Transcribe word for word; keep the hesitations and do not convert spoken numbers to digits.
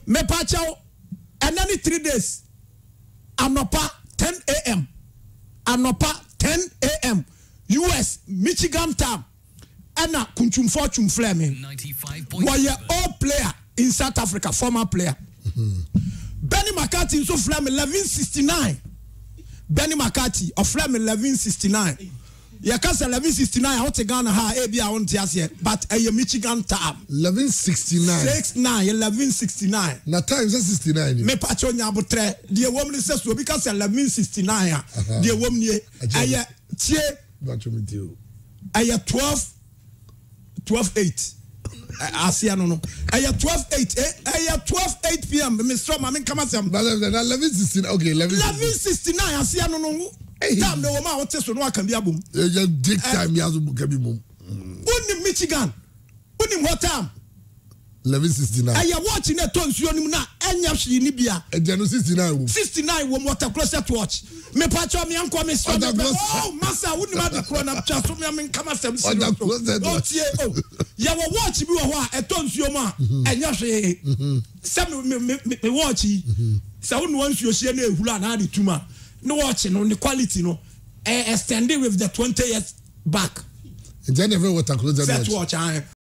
me pacho and then three days anopa ten a m anopa ten a m U S Michigan time Anna kunchumfo chumfleme were all player in South Africa, former player. Mm-hmm. Benny McCarthy in so flame eleven sixty-nine. Benny McCarthy of flame eleven sixty-nine. You can say eleven sixty-nine. How to Ghana ha A B I want to but a Michigan time. eleven sixty-nine. six nine eleven sixty-nine. Na time is sixty-nine. Me pacho nya botre. The woman says so because eleven sixty-nine. The woman ye aye tie. Bacho me deal. Aye twelve twelve eight. Asia no no. Aye twelve eight. Aye twelve eight p m. Mister Mami come as am. eleven sixty-nine. Okay, eleven sixty-nine. Asia no no. Time the woman what so no can be abum. You take time ya so can be mum. Won Michigan. Won what time? eleven sixty-nine. Aye watching na to nsuo nim na enya hwe ni bia. E jeno sixty-nine. sixty-nine wo water closet watch. Me pacho me anko me so. Oh massa won ma de kro na twa so me am nkama sem si. Oh tie oh. Ya wo watch bi wo ho a e to nsuo mu a enya hwe. Sem me me watch. Sa won wan nsuo hye na ehuru na de tuma. No watch no the quality no eh extended with the twenty years back. And then every water closet watch.